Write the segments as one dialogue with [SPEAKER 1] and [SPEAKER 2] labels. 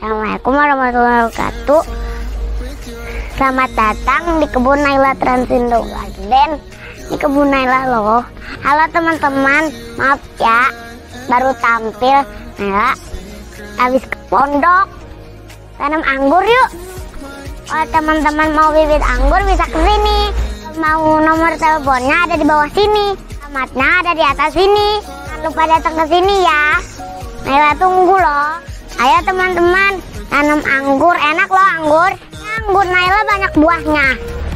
[SPEAKER 1] Assalamualaikum warahmatullahi wabarakatuh. Selamat datang di kebun Naila Transindo Garden. Di kebun Naila loh. Halo teman-teman, maaf ya baru tampil. Naila habis ke pondok tanam anggur yuk. Kalau teman-teman mau bibit anggur bisa ke sini. Mau nomor teleponnya ada di bawah sini. Alamatnya ada di atas sini. Jangan lupa datang ke sini ya. Naila tunggu loh. Ayo teman-teman, tanam anggur, enak loh anggur. Anggur Naila banyak buahnya.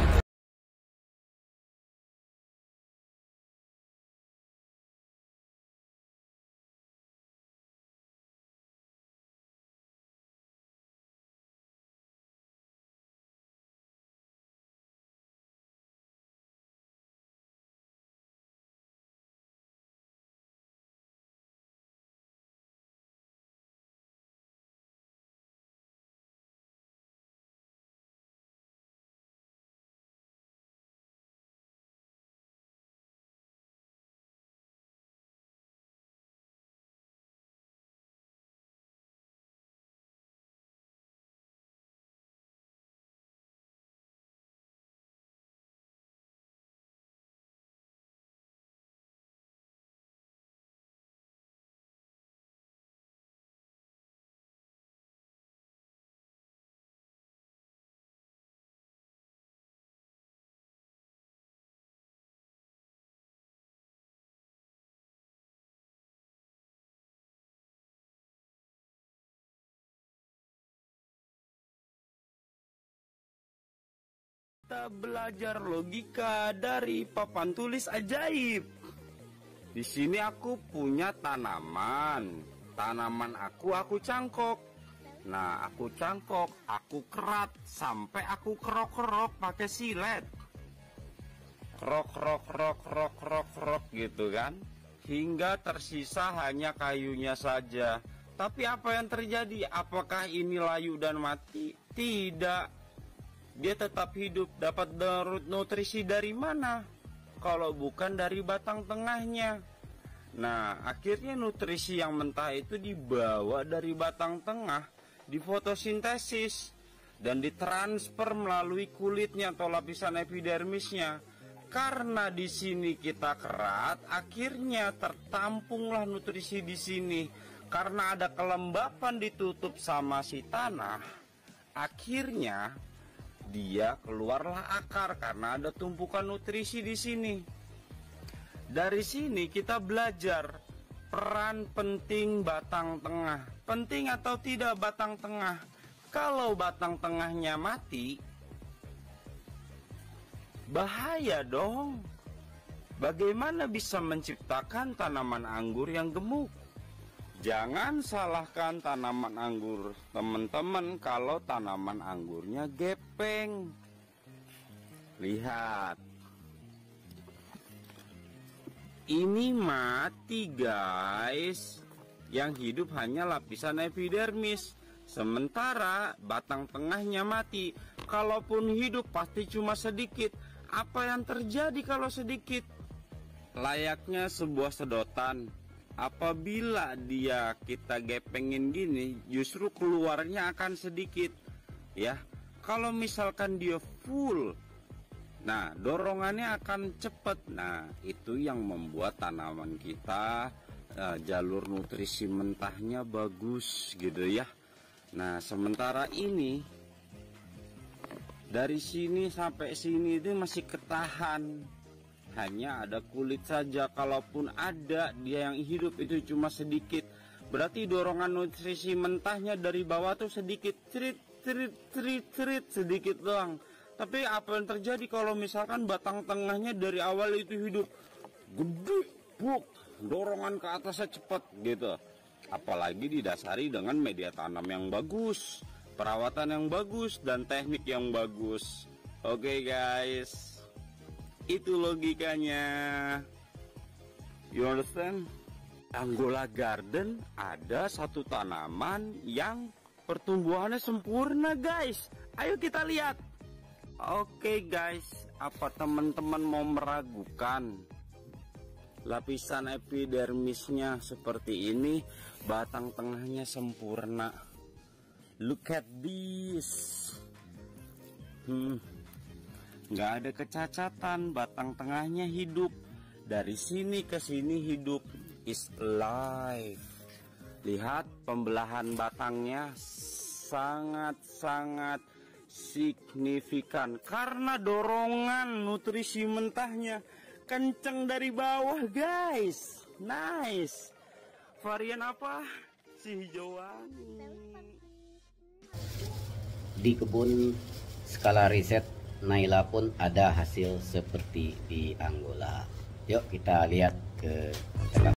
[SPEAKER 2] Kita belajar logika dari papan tulis ajaib. Di sini aku punya tanaman. Tanaman aku cangkok. Nah, aku cangkok, aku kerat sampai aku kerok-kerok pakai silet. Kerok gitu kan. Hingga tersisa hanya kayunya saja. Tapi apa yang terjadi? Apakah ini layu dan mati? Tidak. Dia tetap hidup. Dapat nutrisi dari mana? Kalau bukan dari batang tengahnya. Nah, akhirnya nutrisi yang mentah itu dibawa dari batang tengah, difotosintesis, dan ditransfer melalui kulitnya atau lapisan epidermisnya. Karena di sini kita kerat, akhirnya tertampunglah nutrisi di sini. Karena ada kelembapan ditutup sama si tanah, akhirnya dia keluarlah akar karena ada tumpukan nutrisi di sini. Dari sini kita belajar peran penting batang tengah. Penting atau tidak batang tengah? Kalau batang tengahnya mati, bahaya dong. Bagaimana bisa menciptakan tanaman anggur yang gemuk? Jangan salahkan tanaman anggur teman-teman kalau tanaman anggurnya gepeng. Lihat. Ini mati guys. Yang hidup hanya lapisan epidermis. Sementara batang tengahnya mati. Kalaupun hidup pasti cuma sedikit. Apa yang terjadi kalau sedikit? Layaknya sebuah sedotan. Apabila kita gepengin gini, justru keluarnya akan sedikit. Ya, kalau misalkan dia full, nah dorongannya akan cepat. Nah, itu yang membuat tanaman kita jalur nutrisi mentahnya bagus gitu ya. Nah, sementara ini dari sini sampai sini itu masih ketahan. Hanya ada kulit saja. Kalaupun ada, dia yang hidup itu cuma sedikit. Berarti dorongan nutrisi mentahnya dari bawah tuh sedikit, sedikit doang. Tapi apa yang terjadi kalau misalkan batang tengahnya dari awal itu hidup gede, dorongan ke atasnya cepat gitu. Apalagi didasari dengan media tanam yang bagus, perawatan yang bagus, dan teknik yang bagus. Oke guys, itu logikanya. You understand? Anggola Garden ada satu tanaman yang pertumbuhannya sempurna guys. Ayo kita lihat. Oke guys, apa teman-teman mau meragukan? Lapisan epidermisnya seperti ini, batang tengahnya sempurna. Look at this. Nggak ada kecacatan, batang tengahnya hidup. Dari sini ke sini hidup, is alive. Lihat pembelahan batangnya sangat-sangat signifikan karena dorongan nutrisi mentahnya kenceng dari bawah, guys. Nice. Varian apa? Si hijauan.
[SPEAKER 3] Di kebun skala riset Naila pun ada hasil seperti di Angola. Yuk kita lihat ke dalam.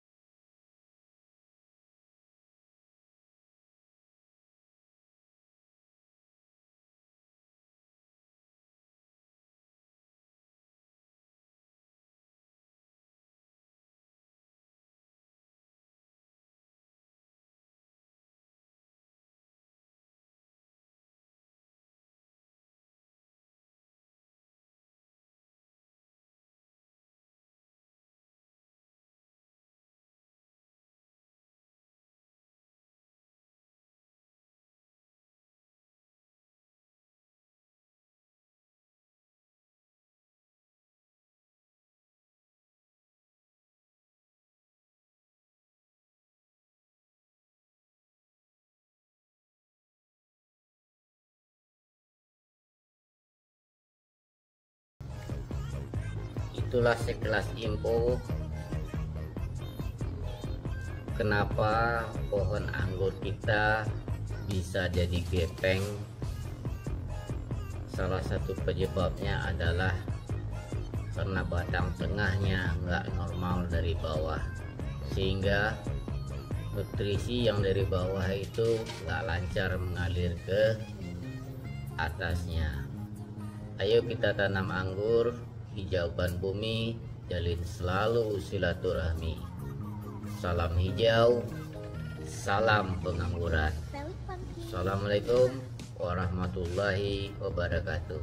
[SPEAKER 3] Itulah sekelas info kenapa pohon anggur kita bisa jadi gepeng. Salah satu penyebabnya adalah karena batang tengahnya nggak normal dari bawah, sehingga nutrisi yang dari bawah itu nggak lancar mengalir ke atasnya. Ayo kita tanam anggur, hijaukan bumi, jalin selalu silaturahmi. Salam hijau, salam pengangguran. Assalamualaikum warahmatullahi wabarakatuh.